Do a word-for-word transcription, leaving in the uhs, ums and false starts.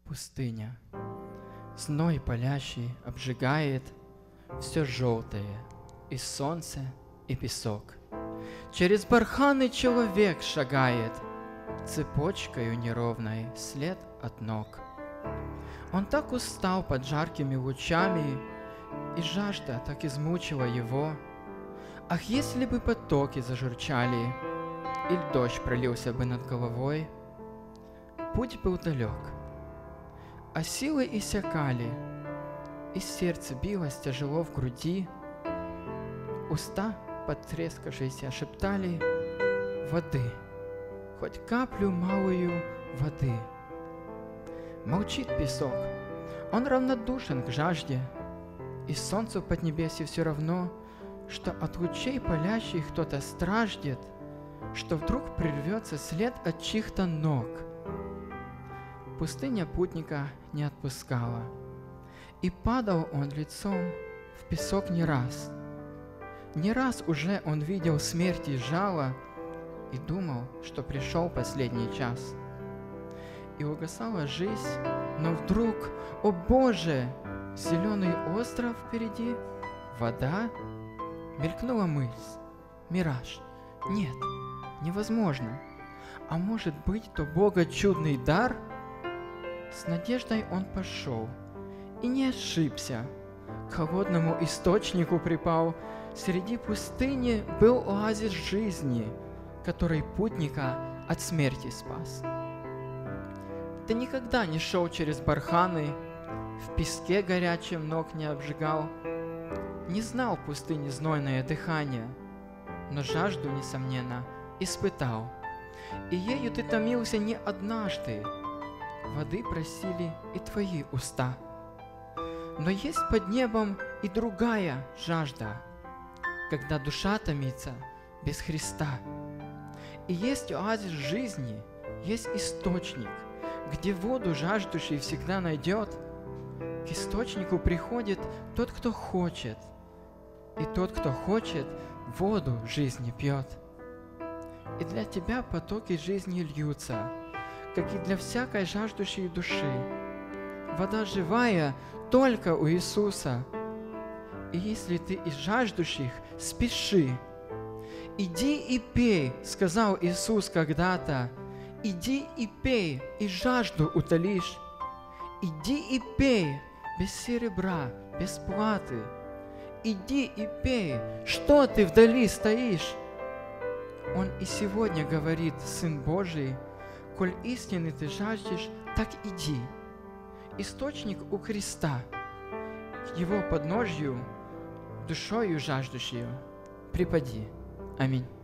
Пустыня. Зной палящий обжигает все желтое, и солнце, и песок. Через барханы человек шагает, цепочкою неровной след от ног. Он так устал под жаркими лучами, и жажда так измучила его. Ах, если бы потоки зажурчали, или дождь пролился бы над головой, путь был далек, а силы иссякали, и сердце билось тяжело в груди. Уста, потрескавшиеся, шептали: воды, хоть каплю малую воды. Молчит песок, он равнодушен к жажде, и солнцу поднебесье все равно, что от лучей палящих кто-то страждет, что вдруг прервется след от чьих-то ног. Пустыня путника не отпускала, и падал он лицом в песок не раз. Не раз уже он видел смерть и жало, и думал, что пришел последний час. И угасала жизнь, но вдруг, о Боже, зеленый остров впереди, вода. Мелькнула мысль, мираж. Нет, невозможно. А может быть, то Бога чудный дар? С надеждой он пошел и не ошибся. К холодному источнику припал. Среди пустыни был оазис жизни, который путника от смерти спас. Ты никогда не шел через барханы, в песке горячем ног не обжигал, не знал пустыни знойное дыхание, но жажду, несомненно, испытал. И ею ты томился не однажды, воды просили и твои уста. Но есть под небом и другая жажда, когда душа томится без Христа. И есть оазис жизни, есть источник, где воду жаждущий всегда найдет. К источнику приходит тот, кто хочет, и тот, кто хочет, воду жизни пьет. И для тебя потоки жизни льются, как и для всякой жаждущей души. Вода живая только у Иисуса. И если ты из жаждущих, спеши. «Иди и пей», — сказал Иисус когда-то. «Иди и пей, и жажду утолишь. Иди и пей, без серебра, без платы. Иди и пей, что ты вдали стоишь?» Он и сегодня говорит, Сын Божий: «Коль истины ты жаждешь, так иди». Источник у креста, к его подножью, душою жаждущую припади. Аминь.